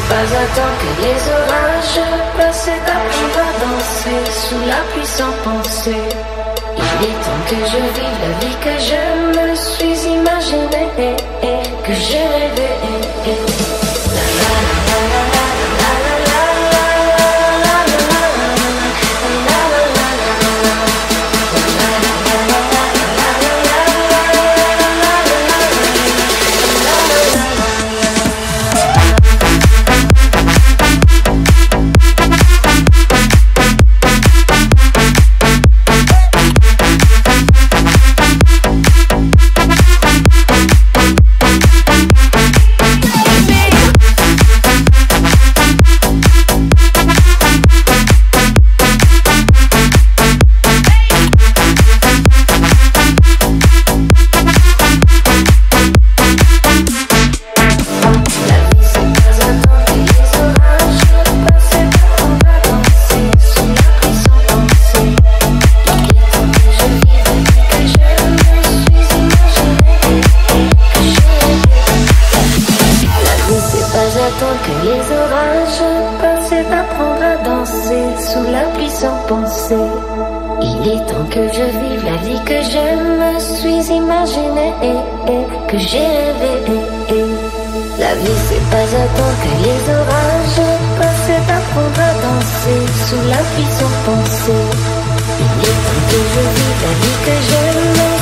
pas attendre que les orages passent et d'apprendre à danser sous la pluie sans penser. Il est temps que je vive la vie que je me suis imaginée, que j'ai rêvé. Que les orages passent et d'apprendre à danser sous la pluie sans penser. Il est temps que je vive la vie que je me suis imaginée, que j'ai rêvé. La vie c'est pas attendre que les orages passent et d'apprendre à danser sous la pluie sans penser. Il est temps que je vive la vie que je me